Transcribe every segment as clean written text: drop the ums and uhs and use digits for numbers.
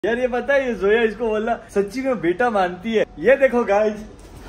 यार ये पता है, ये जोया इसको बोला सच्ची में बेटा मानती है। ये देखो गाइस।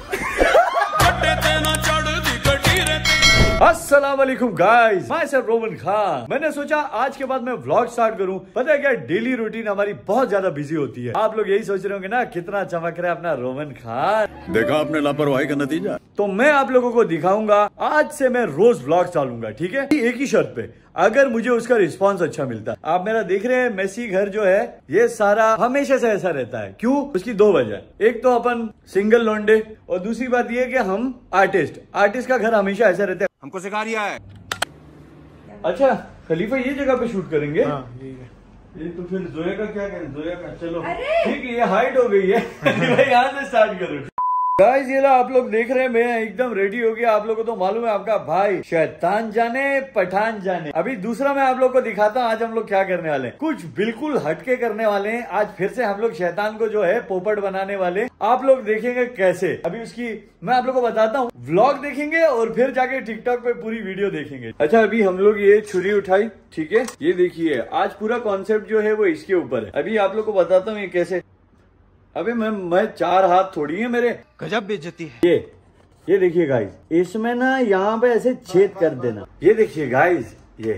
अस्सलाम वालेकुम गाइस, मैं सर रोमन खान। मैंने सोचा आज के बाद मैं व्लॉग स्टार्ट करूं। पता है क्या, डेली रूटीन हमारी बहुत ज्यादा बिजी होती है। आप लोग यही सोच रहे होंगे ना कितना चमक रहा है अपना रोमन खान। देखा आपने लापरवाही का नतीजा। तो मैं आप लोगों को दिखाऊंगा, आज से मैं रोज व्लॉग डालूंगा, ठीक है, एक ही शर्त पे, अगर मुझे उसका रिस्पांस अच्छा मिलता है। आप मेरा देख रहे हैं मेसी घर जो है, ये सारा हमेशा से ऐसा रहता है। क्यों? उसकी दो वजह। एक तो अपन सिंगल लौंडे, और दूसरी बात ये कि हम आर्टिस्ट का घर हमेशा ऐसा रहता है। हमको सिखा रिया है। अच्छा खलीफा ये जगह पे शूट करेंगे? हाँ, ये तो फिर जोया का क्या करें? जोया का चलो ठीक है, ये हाइट हो गई है। खलीफा यहाँ से स्टार्ट करो। गाइस ये लो, आप लोग देख रहे हैं मैं एकदम रेडी हो गया। आप लोगों को तो मालूम है, आपका भाई शैतान जाने पठान जाने। अभी दूसरा मैं आप लोग को दिखाता हूँ आज हम लोग क्या करने वाले हैं। कुछ बिल्कुल हटके करने वाले हैं। आज फिर से हम लोग शैतान को जो है पोपट बनाने वाले। आप लोग देखेंगे कैसे, अभी उसकी मैं आप लोग को बताता हूँ। व्लॉग देखेंगे और फिर जाके टिकटॉक पे पूरी वीडियो देखेंगे। अच्छा अभी हम लोग ये छुरी उठाई, ठीक है, ये देखिए आज पूरा कॉन्सेप्ट जो है वो इसके ऊपर है। अभी आप लोग को बताता हूँ ये कैसे। अबे मैं चार हाथ थोड़ी है मेरे, गजब बेइज्जती है। ये देखिए गाइस, इसमें ना यहाँ पे ऐसे छेद कर देना। ये देखिए गाइस, ये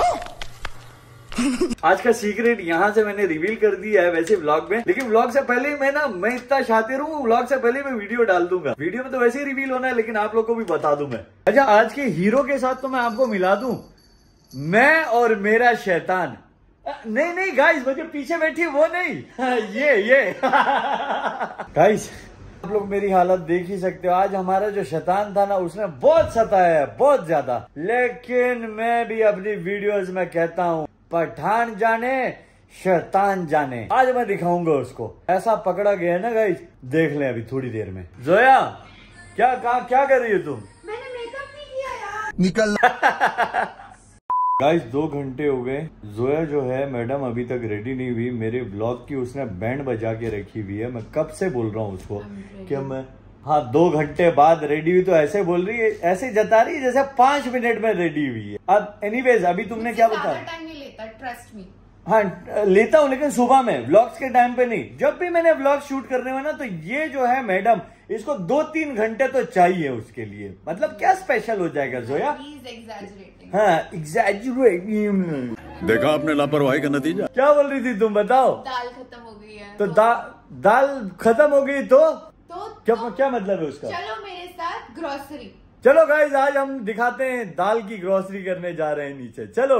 आज का सीक्रेट यहाँ से मैंने रिवील कर दिया है वैसे व्लॉग में। लेकिन व्लॉग से पहले मैं इतना शातिर हूँ, व्लॉग से पहले मैं वीडियो डाल दूंगा। वीडियो में तो वैसे ही रिवील होना है, लेकिन आप लोग को भी बता दूं मैं। अच्छा आज के हीरो के साथ तो मैं आपको मिला दूं, मैं और मेरा शैतान। नहीं गाइस, मुझे पीछे बैठी वो नहीं। ये गाइस आप लोग मेरी हालत देख ही सकते हो। आज हमारा जो शैतान था ना, उसने बहुत सताया है, बहुत ज्यादा। लेकिन मैं भी अपनी वीडियोस में कहता हूँ, पठान जाने शैतान जाने। आज मैं दिखाऊंगा उसको, ऐसा पकड़ा गया है ना गाइस, देख लें अभी थोड़ी देर में। जोया क्या कर रही हो तुम? मैंने मेकअप नहीं किया यार। निकल। गाइस 2 घंटे हो गए, जोया जो है मैडम अभी तक रेडी नहीं हुई। मेरे ब्लॉग की उसने बैंड बजा के रखी हुई है। मैं कब से बोल रहा हूँ उसको कि मैं 2 घंटे बाद रेडी हुई, तो ऐसे बोल रही है, ऐसे जता रही है जैसे 5 मिनट में रेडी हुई है। अब एनीवेज अभी तुमने क्या बताया? टाइम नहीं लेता, ट्रस्ट मी। हाँ लेता हूँ, लेकिन सुबह में, व्लॉग्स के टाइम पे नहीं। जब भी मैंने व्लॉग शूट करने में ना, तो ये जो है मैडम, इसको 2-3 घंटे तो चाहिए उसके लिए। मतलब क्या स्पेशल हो जाएगा जोया? हाँ एग्जैजरेटिंग। देखा आपने लापरवाही का नतीजा। क्या बोल रही थी तुम, बताओ? दाल खत्म हो गई है तो दाल खत्म हो गई तो क्या मतलब है उसका? चलो मेरे साथ ग्रोसरी। चलो गाइज आज हम दिखाते हैं, दाल की ग्रोसरी करने जा रहे हैं नीचे। चलो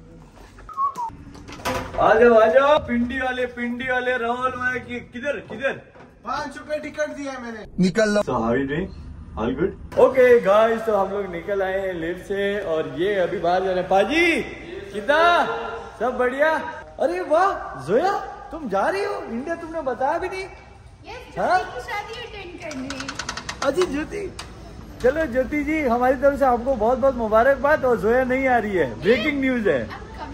आ जाओ पिंडी वाले राहुल भाई की किधर 5 रुपए टिकट दिया है मैंने। निकल लो। So how are you doing? All good? Okay guys, तो हम लोग निकल आए हैं लेट से, और ये अभी बाहर जा रहे हैं। पाजी कितना सब बढ़िया? अरे वाह जोया, तुम जा रही हो इंडिया, तुमने बताया भी नहीं। हाँ? शादी अटेंड करनी। अजी ज्योति, चलो ज्योति जी हमारी तरफ से आपको बहुत बहुत मुबारकबाद। और जोया नहीं आ रही है, ब्रेकिंग न्यूज है।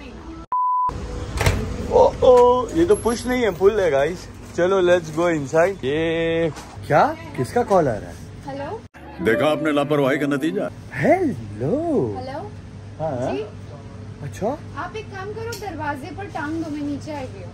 ओ ये तो पुश नहीं है, पुल है गाइस। चलो लेट्स गो इनसाइड। ये क्या, किसका कॉल आ रहा है? हेलो। देखा आपने लापरवाही का नतीजा। हेलो। हाँ जी? अच्छा आप एक काम करो, दरवाजे पर टांग दो, मैं नीचे आ गई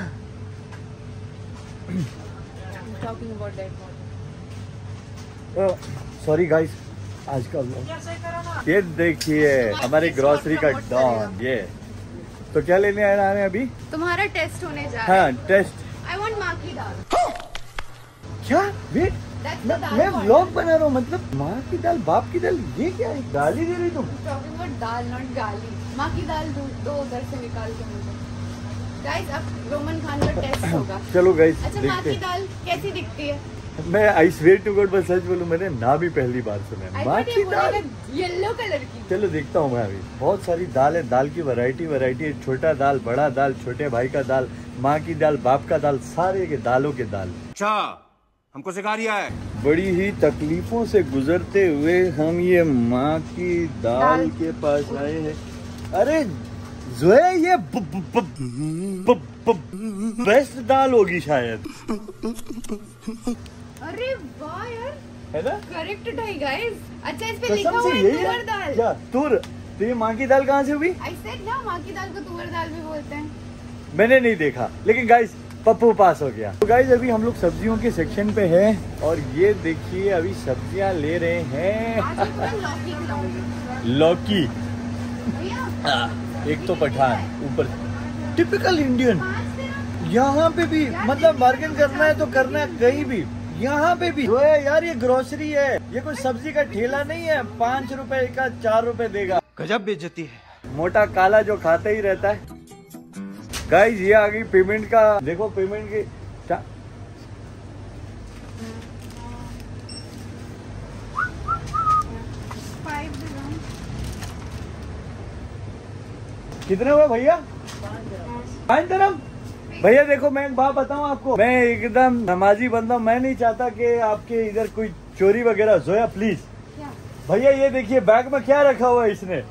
हूँ। सॉरी गाइस, आज का व्लॉग ये देखिए हमारे ग्रोसरी का डॉन। ये तो क्या लेने आ रहे हैं अभी? तुम्हारा टेस्ट होने जा रहा है। हाँ टेस्ट। I want माँ की दाल। क्या वेट, That's the दाल मैं order. व्लॉग बना रहा हूँ, मतलब माँ की दाल बाप की दाल, ये क्या है? गाली दे रही तुम? Talking about दाल, not गाली। माँ की दाल दो उधर से निकाल के मुझे। Guys, अब रोमन खान का टेस्ट होगा। चलो गाइस अच्छा माँ देखते की दाल कैसी दिखती है? मैं आई स्वेयर टू गॉड पर सच बोलूं, मैंने ना भी पहली बार सुना है माँ की दाल। येलो कलर की। चलो देखता हूँ मैं अभी। बहुत सारी दाल है, दाल की वैरायटी है। छोटा दाल, बड़ा दाल, छोटे भाई का दाल, माँ की दाल, बाप का दाल, सारे के दालों के दाल। अच्छा हमको सिखा रिया है। बड़ी ही तकलीफों से गुजरते हुए हम ये माँ की दाल के पास आए हैं। अरे जोया ये बेस्ट दाल होगी शायद। अरे वाह यार, है ना? करेक्ट ढाई गाइस। अच्छा इस पे लिखा कसम हुआ से है यही तुअर है दाल। क्या तुर? तो ये माँ की दाल कहाँ से हुई? आई सेड ना, माँ की दाल को तुअर दाल भी बोलते हैं। मैंने नहीं देखा, लेकिन गाइस पप्पू पास हो गया। तो गाइज अभी हम लोग सब्जियों के सेक्शन पे हैं और ये देखिए अभी सब्जियां ले रहे हैं। आज एक बार लौकी खिलाऊंगी। लौकी, भैया एक तो पठान ऊपर, टिपिकल इंडियन। यहाँ पे भी मतलब बार्गेन करना है तो करना है कहीं भी, यहाँ पे भी। यार ये ग्रोसरी है, ये कोई सब्जी का ठेला नहीं है। 5 रुपए का 4 रुपए देगा। गजब बेइज्जती है। मोटा काला जो खाता ही रहता है। गाइज ये आ गई पेमेंट का, देखो पेमेंट की कितने हुए भैया? 5 दिरहम। भैया देखो मैं एक बात बताऊं आपको, मैं एकदम नमाजी बंदा, मैं नहीं चाहता कि आपके इधर कोई चोरी वगैरह। जोया प्लीज। क्या? भैया ये देखिए बैग में क्या रखा हुआ है इसने।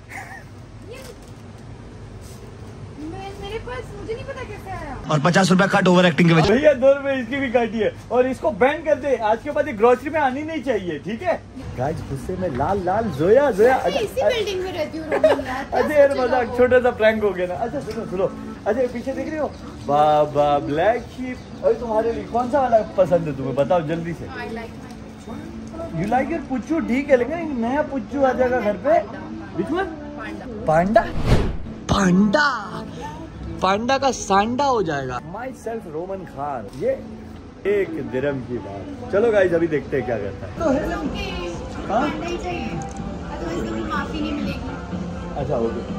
मेरे पास, मुझे नहीं पता कैसे आया। और 50 रुपया काट ओवर एक्टिंग के वजह। भैया 2 रुपए इसकी भी काटी है और इसको बैन कर दे। आज के बाद ये ग्रोसरी में आनी नहीं चाहिए, ठीक है? गाइस गुस्से में लाल लाल। जोया जोया मैं इसी बिल्डिंग में रहती हूँ रोमन यार। क्या अजय यार सोचेगा मजाक, वो? छोटा सा प्रैंक हो गया ना। अच्छा सुनो सुनो, अजय पीछे देख रहे हो? Baa baa black sheep. अरे तुम्हारे लिए कौन सा वाला पसंद है तुम्हें, बताओ जल्दी से। I like my puchu. You like your पुच्चू, ठीक है, लेकिन एक नया पुच्चू आ जाएगा घर पे। Which one? पांडा। पांडा पांडा का सांडा हो जाएगा। Myself Roman Khan. ये 1 दिरहम की बात। चलो गाइस अभी देखते हैं क्या करता है। तो है ना? हाँ? पांडा ही चाहिए, अदरवाइज कभी माफी नहीं मिलेगी। अच्छा हो गया।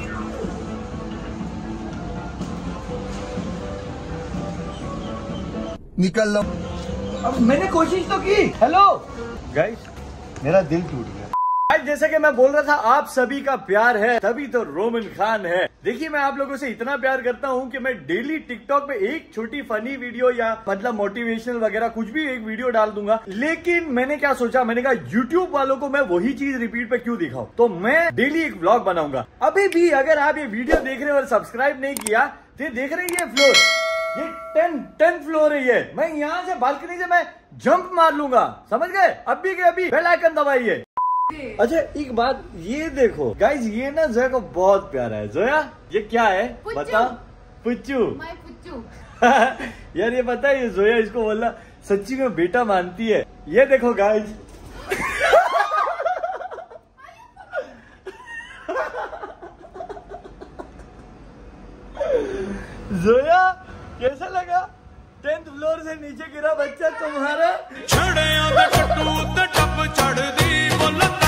निकल लो। अब मैंने कोशिश तो की। हेलो गाइस, मेरा दिल टूट गया। आज जैसा कि मैं बोल रहा था, आप सभी का प्यार है तभी तो रोमन खान है। देखिए मैं आप लोगों से इतना प्यार करता हूँ कि मैं डेली टिकटॉक पे एक छोटी फनी वीडियो या मतलब मोटिवेशनल वगैरह कुछ भी एक वीडियो डाल दूंगा। लेकिन मैंने क्या सोचा, मैंने कहा यूट्यूब वालों को मैं वही चीज रिपीट पे क्यों दिखाऊं, तो मैं डेली एक व्लॉग बनाऊंगा। अभी भी अगर आप ये वीडियो देख रहे हो और सब्सक्राइब नहीं किया तो देख रहे हैं ये फ्लोर, ये 10 फ्लोर है। ये मैं यहाँ से बालकनी से मैं जंप मार लूंगा, समझ गए? अभी के अभी बेल आइकन दबाइए। अच्छा एक बात ये देखो गाइज, ये ना जोया को बहुत प्यारा है। जोया ये क्या है पुच्चू। बता? पुच्चू। My पुच्चू। यार ये पता है, ये जोया इसको बोला सच्ची में बेटा मानती है। ये देखो गाइज। जोया कैसा लगा? 10th फ्लोर से नीचे गिरा बच्चा तुम्हारा। छड़ियां दे कट्टू ते टप छड़ दी बोल